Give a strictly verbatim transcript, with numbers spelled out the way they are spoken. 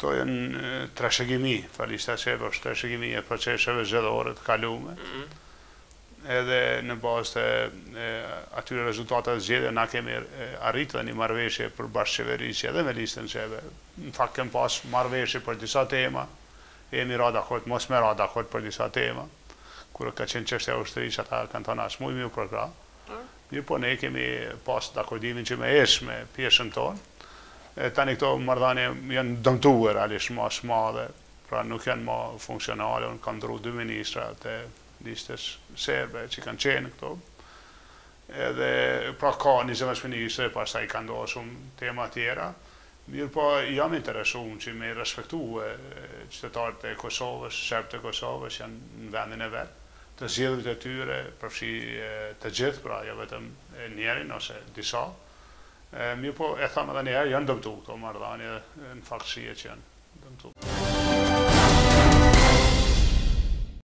Këto janë trashëgimi, falishta që është trashëgimi e proceseve zgjedhore të kaluara. Edhe në bazë të atyre rezultateve të zgjedhjeve na kemi arritur një marrëveshje për bashkëqeverisje edhe me listën qeve. Në fakt kem pas marrëveshje për disa tema, jemi ra dakord, mos me ra dakord për disa tema. Kur ka qenë çështja e ushtrisë, ata kanë thënë as shumë mirë për pra. Mirë po ne kemi pas dakordimin që me esh me pjesën tonë. E tani këto marrëdhënie janë dëmtuar realisht më së madhe, pra nuk janë më funksionale, unë kam ndru dy ministra të listës serbe që kanë qenë këto. Edhe pra ka njëzet e pesë ministre, pastaj kanë ndodhur shumë tema tjera. Mirë po jam interesuar që me respektu qytetarët e Kosovës, serbët e Kosovës janë në vendin e vet, të zgjedhjet e tyre, përfshi të gjithë, pra jo vetëm njerin ose disa. Mirë po, e thamë edhe njerë, janë dëmtu këto marrëdhënie në faktësie që janë.